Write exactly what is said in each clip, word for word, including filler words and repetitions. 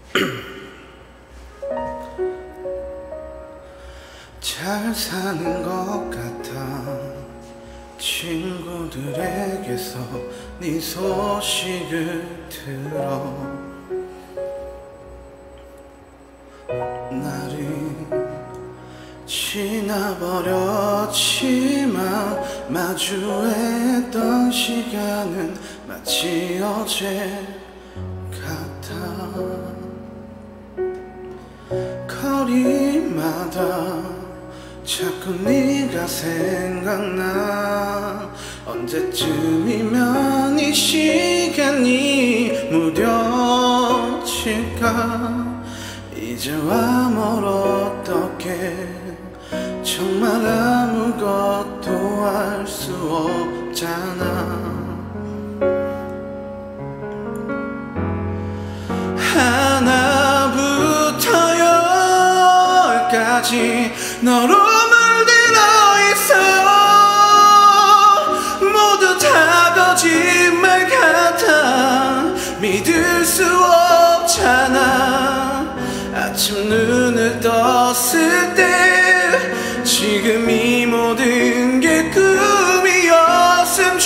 잘 사는 것 같아. 친구들에게서 네 소식을 들어. 날이 지나버렸지만 마주했던 시간은 마치 어제 같아. 거리마다 자꾸 네가 생각나. 언제쯤이면 이 시간이 무뎌질까. 이제와 뭘 어떻게 정말 아무것도 할 수 없잖아. 하나부터 열까지 너로 물들어 있어. 모두 다 거짓말 같아. 믿을 수 없잖아. 아침 눈을 떴을 때 지금 이 모든 게 꿈이었으면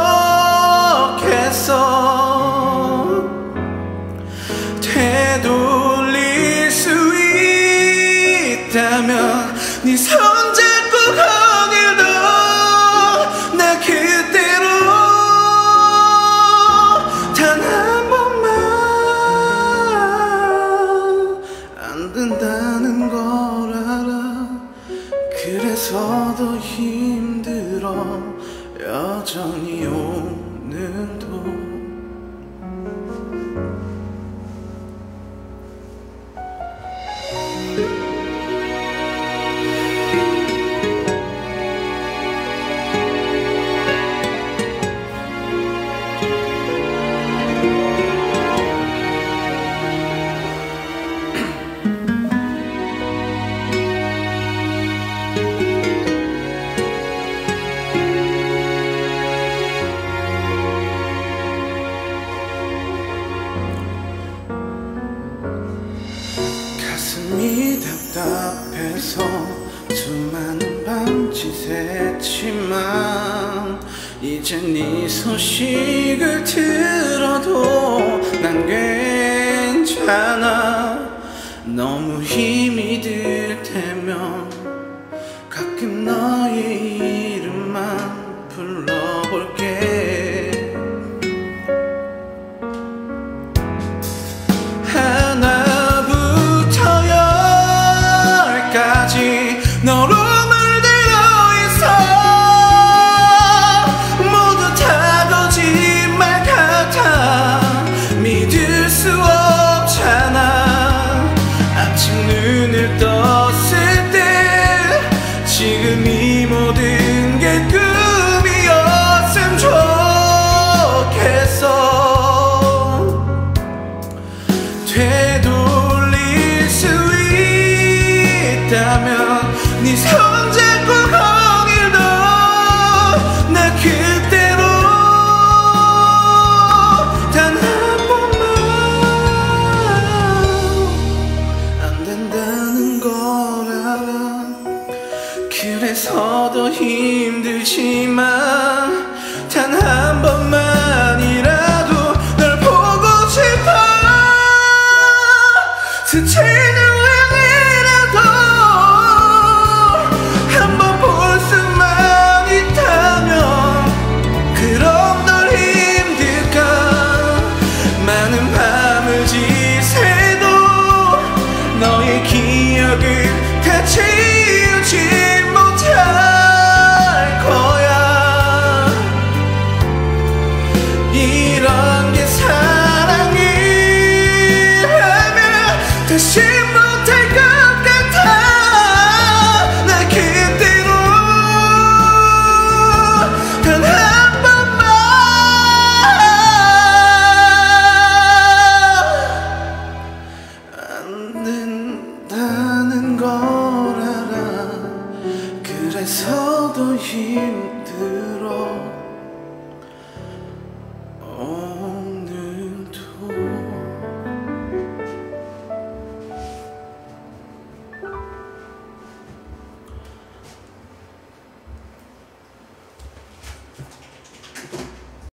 좋겠어. 되돌릴 수 있다면 네 손 잡고 거닐도 나 그대로 단 한 번만. 안 된다는 걸 알아. 그래서 더 힘들어 여전히 오늘도. 가슴이 답답해서 수많은 밤짓했지만 이제 네 소식을 들어도 난 괜찮아. 너무 힘이 들 테면 가끔 너의 이름만 불러볼게. 너로 물들어 있어. 모두 다 거짓말 같아. 믿을 수 없잖아. 아침 눈을 떴을 때 지금 이 모든 게 꿈이었으면 좋겠어. 되돌릴 수 있다면 네 손 잡고 거닐도 나 그대로 단 한 번만. 안 된다는 걸 알아. 그래서 더 힘들지만 단 한 번만이라도 널 보고 싶어. 스치는